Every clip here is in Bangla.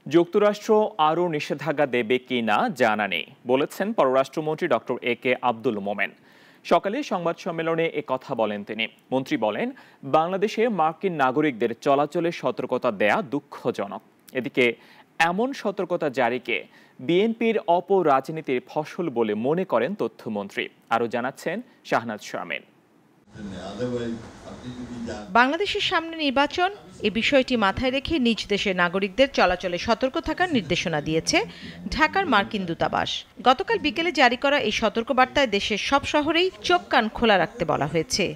যুক্তরাষ্ট্র আরও নিষেধাজ্ঞা দেবে কি না জানা নেই বলেছেন পররাষ্ট্রমন্ত্রী ডক্টর এ.কে আব্দুল মোমেন। সকালে সংবাদ সম্মেলনে কথা বলেন তিনি। মন্ত্রী বলেন, বাংলাদেশে মার্কিন নাগরিকদের চলাচলে সতর্কতা দেয়া দুঃখজনক। এদিকে এমন সতর্কতা জারিকে বিএনপির অপরাজনীতির ফসল বলে মনে করেন তথ্যমন্ত্রী। আরও জানাচ্ছেন শাহনাজ শারমিন। বাংলাদেশের সামনে নির্বাচন, এ বিষয়টি মাথায় রেখে নিজ দেশের নাগরিকদের চলাচলে সতর্ক থাকার নির্দেশনা দিয়েছে ঢাকার মার্কিন দূতাবাস। গতকাল বিকেলে জারি করা এই সতর্কবার্তায় দেশের সব শহরেই চোখ কান খোলা রাখতে বলা হয়েছে।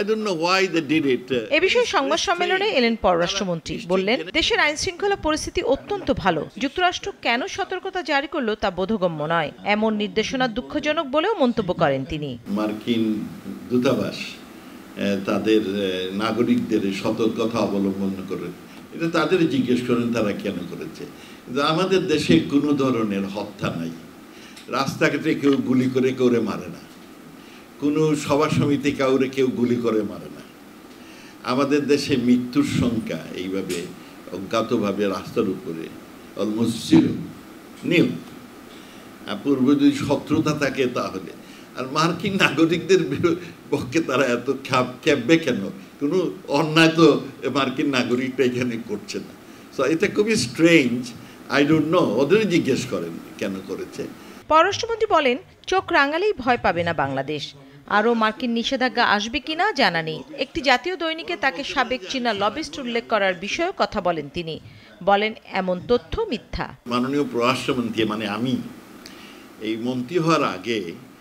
এ বিষয়ে সংবাদ সম্মেলনে এলেন পররাষ্ট্রমন্ত্রী। বললেন, দেশের আইন শৃঙ্খলা পরিস্থিতি অত্যন্ত ভালো। যুক্তরাষ্ট্র কেন সতর্কতা জারি করলো তা বোধগম্য নয়। এমন নির্দেশনা দুঃখজনক বলেও মন্তব্য করেন তিনি। মার্কিন দূতাবাস তাদের নাগরিকদের সতর্কতা অবলম্বন করে, এটা তাদের জিজ্ঞেস করেন তারা কেন করেছে। কিন্তু আমাদের দেশে কোনো ধরনের হত্যা নাই, রাস্তাঘাটে কেউ গুলি করে কাউরে মারে না, কোনো সভা সমিতি কাউরে কেউ গুলি করে মারে না। আমাদের দেশে মৃত্যুর সংখ্যা এইভাবে অজ্ঞাতভাবে রাস্তার উপরে অলমোস্ট জিরো, নীল। পূর্বে যদি শত্রুতা থাকে তাহলে, আর মার্কিন নাগরিকদের পক্ষে তারা এত খেপবে কেন? কোনো অন্যায় তো মার্কিন নাগরিকটা এখানে করছে না। সো এটা খুবই স্ট্রেঞ্জ। আই ডোন্ট নো, ওদের জিজ্ঞেস করেন কেন করেছে। পররাষ্ট্রমন্ত্রী বলেন, চোখ রাঙালেই ভয় পাবে না বাংলাদেশ। আরও মার্কিন নিষেধাজ্ঞা আসবে কিনা জানা নেই। একটি জাতীয় দৈনিকে তাকে সাবেক চীনা লবিস্ট উল্লেখ করার বিষয়েও কথা বলেন তিনি। বলেন, এমন তথ্য মিথ্যা। মাননীয় পররাষ্ট্রমন্ত্রী মানে আমি এই মন্ত্রী হওয়ার আগে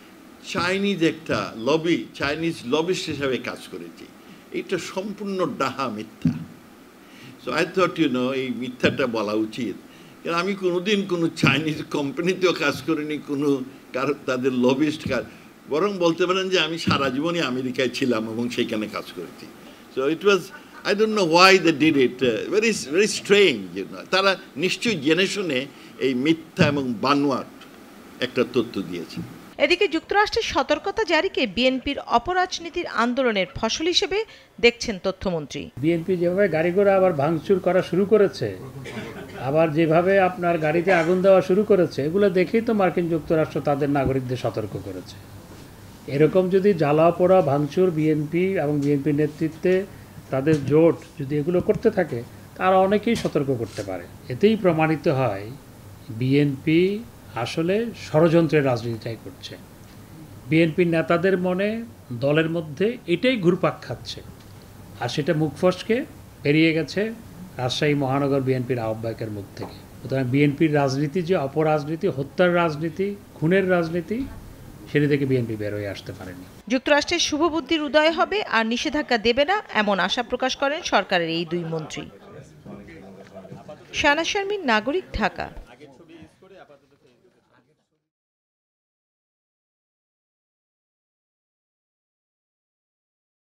চাইনিজ একটা চাইনিজ লবিস্ট হিসাবে কাজ করেছি। এটা সম্পূর্ণ ডাহা মিথ্যা। সো আই থট এই মিথ্যাটা বলা উচিত। কারণ আমি কোনোদিন কোনো চাইনিজ কোম্পানিতেও কাজ করিনি, কোনো তাদের লবিস্ট কাজ। বরং বলতে পারেন যে আমি সারা জীবনই আমেরিকায় ছিলাম এবং সেখানে কাজ করেছি। So it was, I don't know why they did it, very strange. তারা নিশ্চয়ই জেনে শুনে এই মিথ্যা এবং বানোয়াট একটা তথ্য দিয়েছে। এদিকে যুক্তরাষ্ট্রের সতর্কতা জারিকে বিএনপির অপরাজনীতির আন্দোলনের ফসল হিসেবে দেখছেন তথ্যমন্ত্রী। বিএনপি যেভাবে গাড়ি ঘোড়া আবার ভাঙচুর করা শুরু করেছে, আবার যেভাবে আপনার গাড়িতে আগুন দেওয়া শুরু করেছে, এগুলো দেখেই তো মার্কিন যুক্তরাষ্ট্র তাদের নাগরিকদের সতর্ক করেছে। এরকম যদি জ্বালাও পোড়া ভাঙচুর বিএনপি এবং বিএনপির নেতৃত্বে তাদের জোট যদি এগুলো করতে থাকে, তারা অনেকেই সতর্ক করতে পারে। এতেই প্রমাণিত হয় বিএনপি আসলে ষড়যন্ত্রের রাজনীতিটাই করছে। বিএনপির নেতাদের মনে, দলের মধ্যে এটাই ঘুরপাক খাচ্ছে, আর সেটা মুখ ফসকে বেরিয়ে গেছে রাজশাহী মহানগর বিএনপির আহ্বায়কের মুখ থেকে। সুতরাং বিএনপির রাজনীতি যে অপরাজনীতি, হত্যার রাজনীতি, খুনের রাজনীতি, সেটি থেকে বিএনপি বের হয়ে আসতে পারেনি। যুক্তরাষ্ট্রের শুভবুদ্ধির উদয় হবে আর নিষেধাজ্ঞা দেবে না, এমন আশা প্রকাশ করেন সরকারের এই দুই মন্ত্রী। শাহনাজ শারমিন, নাগরিক, ঢাকা।